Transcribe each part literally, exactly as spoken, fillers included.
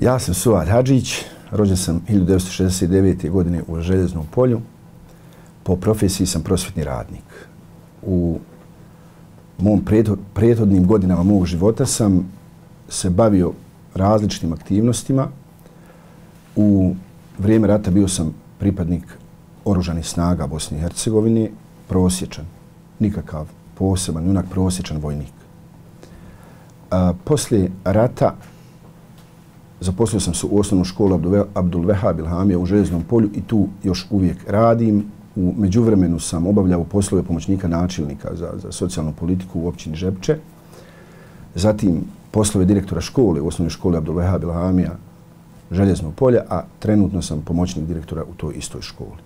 Ja sam Suad Hadžić, rođen sam hiljadu devetsto šezdeset devete. godine u Željeznom polju. Po profesiji sam prosvjetni radnik. U mom prethodnim godinama mog života sam se bavio različitim aktivnostima. U vrijeme rata bio sam pripadnik oružanih snaga Bosne i Hercegovine, prosječan, nikakav poseban, junak, prosječan vojnik. A, poslije rata zaposlio sam se u osnovnu školu Abdul Vehab Ilhamija u Željeznom polju i tu još uvijek radim. U međuvremenu sam obavljao poslove pomoćnika načelnika za, za socijalnu politiku u općini Žepče. Zatim poslove direktora škole u osnovnoj školi Abdul Vehab Ilhamija Željeznog polja, a trenutno sam pomoćnik direktora u toj istoj školi.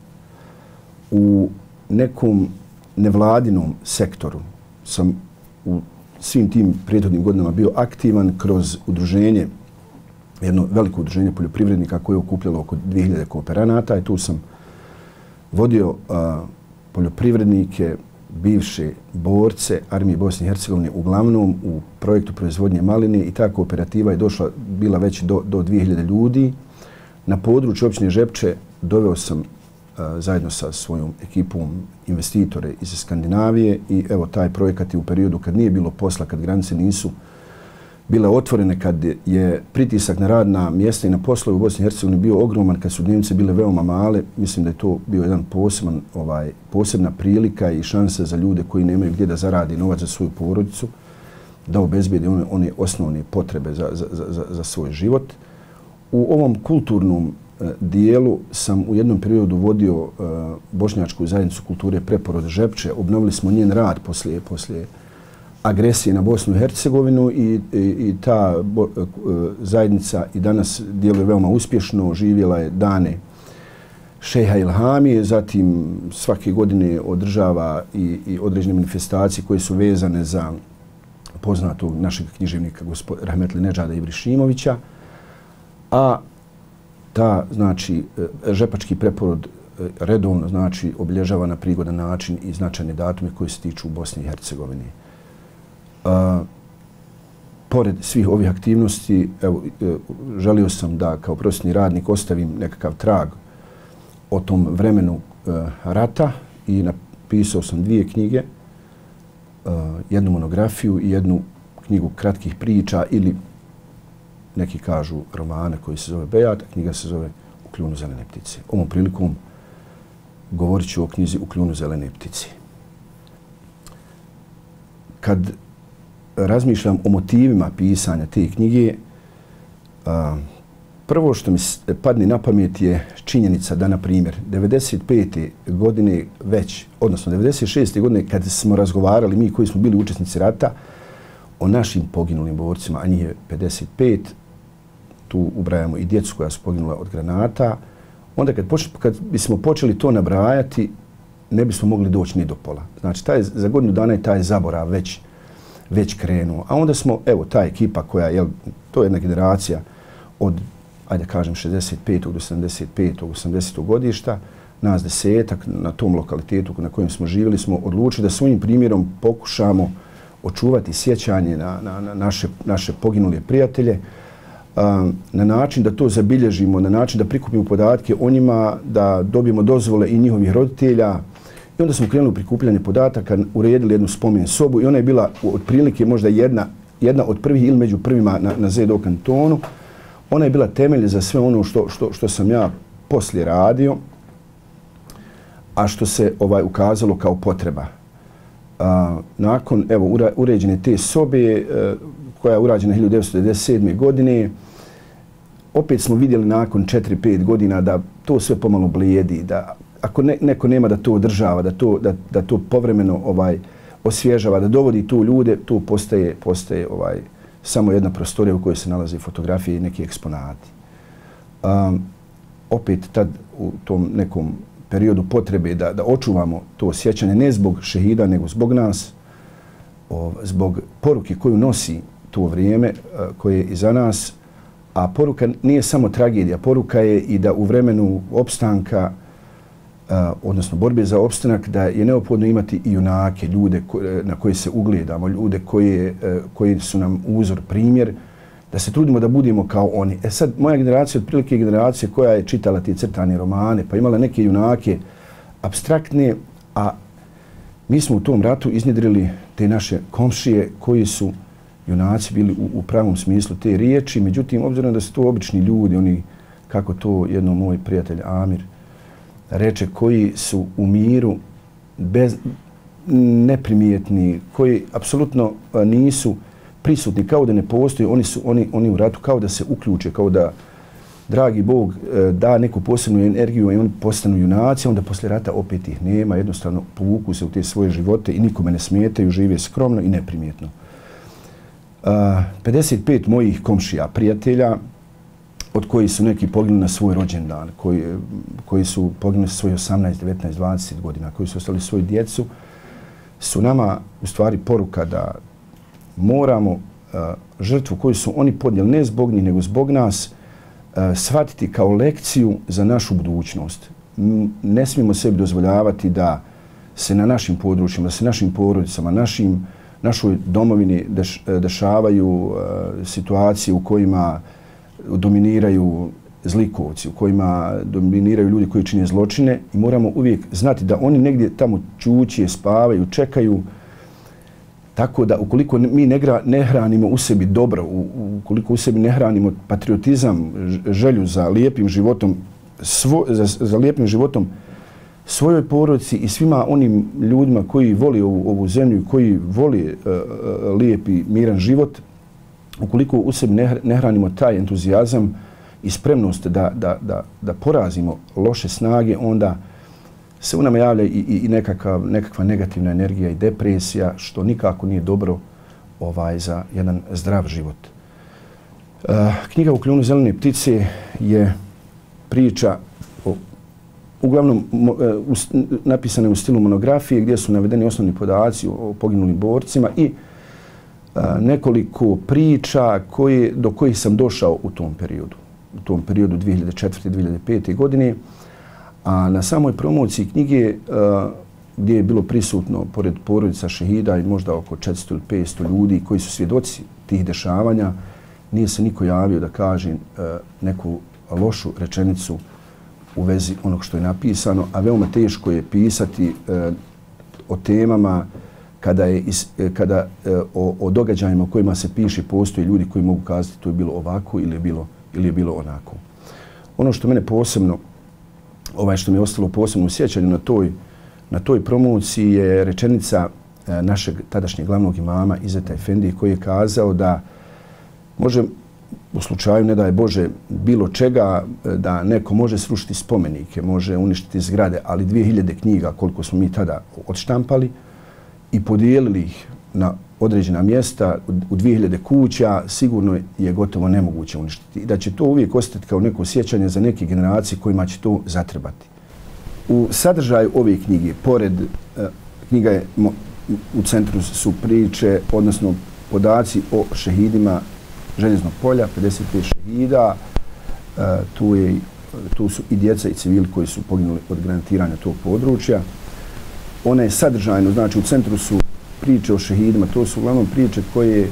U nekom nevladinom sektoru sam u svim tim prethodnim godinama bio aktivan kroz udruženje, jedno veliko udruženje poljoprivrednika koje je okupljalo oko dvije hiljade kooperanata i tu sam vodio a, poljoprivrednike, bivše borce Armije Bosne i Hercegovine, uglavnom u projektu proizvodnje maline i ta kooperativa je došla, bila već do, do dvije hiljade ljudi. Na području općine Žepče doveo sam a, zajedno sa svojom ekipom investitore iz Skandinavije i evo taj projekat je u periodu kad nije bilo posla, kad granice nisu bile otvorene, kad je pritisak na radna mjesta i na poslove u Bosni i Hercegovini bio ogroman, kad su dnevnice bile veoma male, mislim da je to bio jedan poseban, ovaj, posebna prilika i šansa za ljude koji nemaju gdje da zaradi novac za svoju porodicu, da obezbijede one, one osnovne potrebe za, za, za, za svoj život. U ovom kulturnom eh, dijelu sam u jednom periodu vodio eh, Bošnjačku zajednicu kulture Preporod Žepče. Obnovili smo njen rad poslije, poslije agresije na Bosnu i Hercegovinu i, i, i ta bo, e, zajednica i danas djeluje veoma uspješno. Živjela je dane Šeha Ilhamije, zatim svake godine održava i, i određene manifestacije koje su vezane za poznatog našeg književnika gospod Rahmetli Nedžada Ibrišimovića, a ta, znači, žepački preporod redovno, znači, obilježava na prigodan način i značajne datume koje se tiču Bosne i Hercegovine. Uh, pored svih ovih aktivnosti, evo, želio sam da kao prosvjetni radnik ostavim nekakav trag o tom vremenu uh, rata i napisao sam dvije knjige, uh, jednu monografiju i jednu knjigu kratkih priča ili neki kažu romane koji se zove Bejat, a knjiga se zove U kljunu zelene ptice. Ovom prilikom govorit ću o knjizi U kljunu zelene ptice. Kad razmišljam o motivima pisanja te knjige, a, prvo što mi padne na pamet je činjenica da, na primjer, devedeset pete. godine već, odnosno devedeset šeste. godine kad smo razgovarali, mi koji smo bili učesnici rata, o našim poginulim borcima, a njih je pedeset pet, tu ubrajamo i djecu koja su poginula od granata, onda kad, poč, kad bismo počeli to nabrajati, ne bismo mogli doći ni do pola. Znači, taj, za godinu dana je taj zaborav već već krenuo. A onda smo, evo, ta ekipa koja, jel, to je jedna generacija od, ajde kažem, šezdeset petog do sedamdeset petog osamdesetog godišta, nas desetak na tom lokalitetu na kojem smo živjeli, smo odlučili da svojim primjerom pokušamo očuvati sjećanje na, na, na naše, naše poginule prijatelje, a, na način da to zabilježimo, na način da prikupimo podatke o njima, da dobijemo dozvole i njihovih roditelja. I onda smo krenuli u prikupljanje podataka, uredili jednu spomen sobu i ona je bila otprilike možda jedna, jedna od prvih ili među prvima na, na Z D O kantonu. Ona je bila temelj za sve ono što, što, što sam ja poslije radio, a što se ovaj ukazalo kao potreba. A, nakon evo, ura, uređene te sobe, a, koja je urađena hiljadu devetsto devedeset sedme. godine, opet smo vidjeli nakon četiri pet godina da to sve pomalo blijedi, da ako ne, neko nema da to održava, da to, da, da to povremeno ovaj, osvježava, da dovodi tu ljude, tu postaje, postaje ovaj, samo jedna prostorija u kojoj se nalaze fotografije i neki eksponati. Um, opet tad u tom nekom periodu potrebe da, da očuvamo to sjećanje, ne zbog šehida, nego zbog nas, o, zbog poruke koju nosi to vrijeme a, koje je iza nas, a poruka nije samo tragedija, poruka je i da u vremenu opstanka, Uh, odnosno borbe za opstanak, da je neophodno imati i junake, ljude ko, na koje se ugledamo, ljude koje, uh, koji su nam uzor, primjer da se trudimo da budemo kao oni. E sad, moja generacija, otprilike generacija koja je čitala te crtane romane, pa imala neke junake apstraktne, a mi smo u tom ratu iznjedrili te naše komšije koji su junaci bili u, u pravom smislu te riječi. Međutim, obzirom da su to obični ljudi, oni, kako to jedno moj prijatelj Amir reče, koji su u miru, bez, neprimjetni, koji apsolutno nisu prisutni, kao da ne postoji, oni su oni, oni u ratu kao da se uključe, kao da dragi Bog da neku posebnu energiju i oni postanu junaci, onda posle rata opet ih nema, jednostavno povuku se u te svoje živote i nikome ne smetaju, žive skromno i neprimjetno. pedeset pet mojih komšija, prijatelja, od kojih su neki poginuli na svoj rođendan, koji, koji su poginuli sa svoj osamnaest, devetnaest, dvadeset godina, koji su ostali svoju djecu, su nama u stvari poruka da moramo uh, žrtvu koju su oni podnijeli ne zbog njih, nego zbog nas, uh, shvatiti kao lekciju za našu budućnost. M ne smijemo sebi dozvoljavati da se na našim područjima, da se našim porodicama, našim, našoj domovini deš, dešavaju uh, situacije u kojima dominiraju zlikovci, u kojima dominiraju ljudi koji čine zločine i moramo uvijek znati da oni negdje tamo čučije, spavaju, čekaju. Tako da ukoliko mi ne, gra, ne hranimo u sebi dobro, u, ukoliko u sebi ne hranimo patriotizam, želju za lijepim životom, svo, za, za lijepim životom svojoj porodici i svima onim ljudima koji voli ovu, ovu zemlju, koji voli uh, lijepi, miran život, ukoliko u sebi ne, ne hranimo taj entuzijazam i spremnost da, da, da, da porazimo loše snage, onda se u nama javlja i, i, i nekakav, nekakva negativna energija i depresija, što nikako nije dobro ovaj, za jedan zdrav život. Uh, knjiga U kljunu zelene ptice je priča o, uglavnom mo, uh, napisana u stilu monografije gdje su navedeni osnovni podaci o, o poginulim borcima i uh, nekoliko priča koje, do kojih sam došao u tom periodu. U tom periodu dvije hiljade četvrte. dvije hiljade pete. godine. A na samoj promociji knjige uh, gdje je bilo prisutno pored porodica šehida i možda oko četiristo ili petsto ljudi koji su svjedoci tih dešavanja, nije se niko javio da kaže uh, neku lošu rečenicu u vezi onog što je napisano, a veoma teško je pisati uh, o temama kada, je is, kada uh, o, o događajima o kojima se piše postoje ljudi koji mogu kazati to je bilo ovako ili je bilo, ili je bilo onako. Ono što mene posebno Ovaj što mi je ostalo posebno u sjećanju na toj, na toj promociji je rečenica e, našeg tadašnjeg glavnog imama Izeta Efendije koji je kazao da može u slučaju, ne daj Bože, bilo čega, da neko može srušiti spomenike, može uništiti zgrade, ali dvije hiljade knjiga koliko smo mi tada odštampali i podijelili ih na određena mjesta u dvije hiljade kuća, sigurno je gotovo nemoguće uništiti. I da će to uvijek ostati kao neko sjećanje za neke generacije kojima će to zatrebati. U sadržaju ove knjige, pored uh, knjiga je, mo, u centru su priče, odnosno podaci o šehidima Željeznog polja, pedeset pet šehida. Uh, tu, je, tu su i djeca i civili koji su poginuli od granatiranja tog područja. Ona je sadržajno, znači u centru su priče o šehidima, to su uglavnom priče koje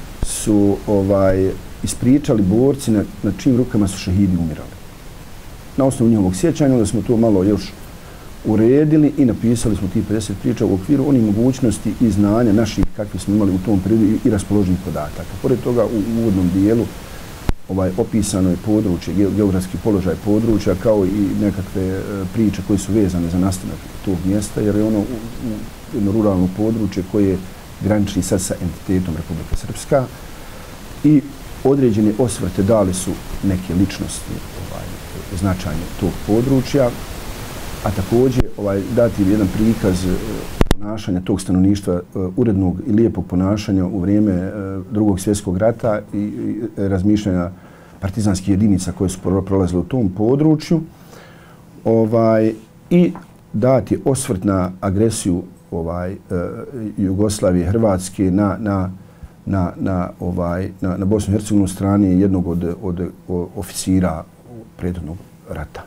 su ovaj, ispričali borci na, na čim rukama su šehidi umirali. Na osnovu njihovog sjećanja onda smo to malo još uredili i napisali smo tih pedeset priča u okviru onih mogućnosti i znanja naših kakve smo imali u tom periodu i, i raspoloženih podataka. Pored toga u uvodnom dijelu ovaj, opisano je područje, geografski položaj područja kao i nekakve e, priče koje su vezane za nastanak tog mjesta jer je ono u, u jedno ruralno područje koje graniči sad sa entitetom Republika Srpska i određene osvrte dali su neke ličnosti ovaj, značajne tog područja, a također ovaj, dati jedan prikaz ponašanja tog stanovništva, urednog i lijepog ponašanja u vrijeme Drugog svjetskog rata i, i razmišljanja partizanskih jedinica koje su prolazile u tom području ovaj, i dati osvrt na agresiju ovaj, uh, Jugoslavije, Hrvatske na, na, na, na, ovaj, na, na Bosnu i Hercegovinu strani jednog od, od, od oficira prethodnog rata.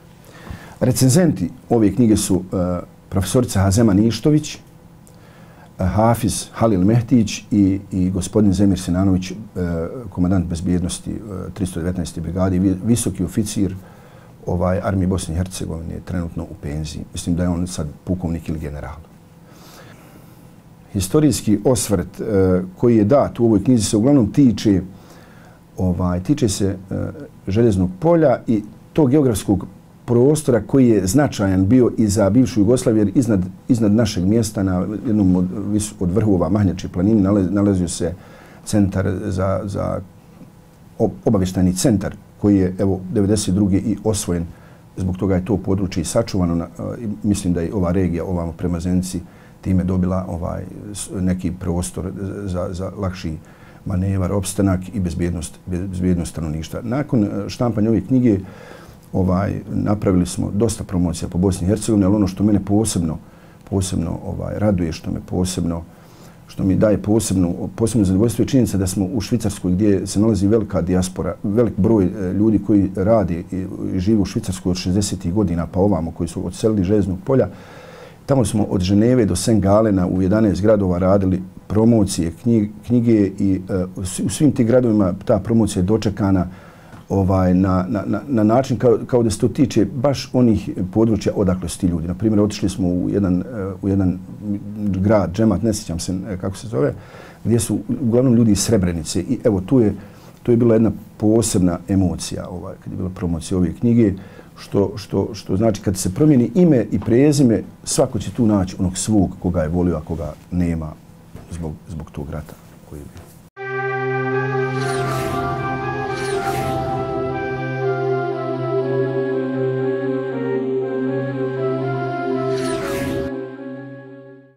Recenzenti ove knjige su uh, profesorica Hazema Ništović, Hafiz Halil Mehtić i, i gospodin Zemir Sinanović, e, komandant bezbjednosti e, tristo devetnaeste brigade, visoki oficir ovaj, armije Bosne i Hercegovine, trenutno u penziji. Mislim da je on sad pukovnik ili general. Historijski osvrt e, koji je dat u ovoj knjizi se uglavnom tiče, ovaj, tiče se e, Željeznog polja i tog geografskog prostora koji je značajan bio i za bivšu Jugoslaviju, jer iznad, iznad našeg mjesta na jednom od, od vrhova Mahnjačke planine nalazio se centar za, za obavještajni centar koji je evo devedeset druge i osvojen. Zbog toga je to područje i sačuvano. Na, mislim da je ova regija ovamo prema Zenici time dobila ovaj neki prostor za, za lakši manevar, opstanak i bezbjednost, bezbjednost stanovništva. Nakon štampanja ove knjige ovaj, napravili smo dosta promocija po Bosni i Hercegovini, ali ono što mene posebno, posebno ovaj, raduje, što me posebno, što mi daje posebno, posebno zadovoljstvo je činjenica da smo u Švicarskoj gdje se nalazi velika dijaspora, velik broj ljudi koji rade i, i žive u Švicarskoj od šezdesetih godina pa ovamo, koji su odselili Željeznog polja. Tamo smo od Ženeve do Saint Galena u jedanaest gradova radili promocije, knjige, knjige i uh, u svim tim gradovima ta promocija je dočekana ovaj, na, na, na način kao, kao da se to tiče baš onih područja odakle su ti ljudi. Na primjer, otišli smo u jedan, u jedan grad, Džemat, ne sjećam se kako se zove, gdje su uglavnom ljudi iz Srebrenice i evo tu je, tu je bila jedna posebna emocija ovaj, kad je bila promocija ove knjige, što, što, što znači kad se promijeni ime i prezime, svako će tu naći onog svog koga je volio, a koga nema zbog, zbog tog rata koji je bio.